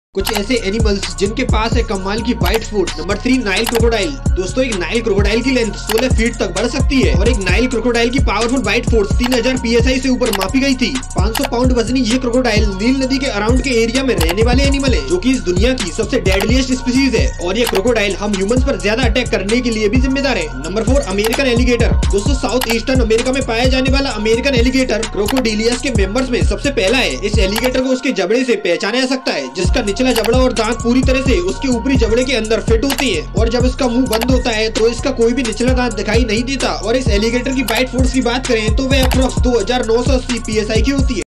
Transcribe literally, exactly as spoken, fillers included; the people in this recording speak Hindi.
कुछ ऐसे एनिमल्स जिनके पास है कमाल की बाइट फुट। Number three, Nile crocodile. दोस्तों, एक नाइल क्रोकोडाइल की लेंथ सोलह फीट तक बढ़ सकती है और एक नाइल क्रोकोडाइल की पावरफुल बाइट फोर्स तीन हज़ार पी एस आई से ऊपर मापी गई थी। पाँच सौ पाउंड वजनी ये क्रोकोडाइल नील नदी के अराउंड के एरिया में रहने वाले एनिमल है, जो कि इस दुनिया की सबसे डेडलीस्ट स्पीसीज है और ये क्रोकोडाइल हम ह्यूमंस पर ज्यादा अटैक करने के लिए भी जिम्मेदार है। Number four, American alligator. दोस्तों, साउथ ईस्टर्न अमेरिका में पाया जाने वाला अमेरिकन एलिगेटर क्रोकोडिलियस के मेंबर्स में सबसे पहला है। इस एलिगेटर को उसके जबड़े से पहचाना जा सकता है, जिसका निचला जबड़ा और दांत पूरी तरह से उसके ऊपरी जबड़े के अंदर फिट होती है और जब इसका मुंह बंद होता है तो इसका कोई भी निचला दांत दिखाई नहीं देता। और इस एलिगेटर की बाइट फोर्स की बात करें तो वह अप्रॉक्स दो हज़ार नौ सौ अस्सी पी एस आई की होती है।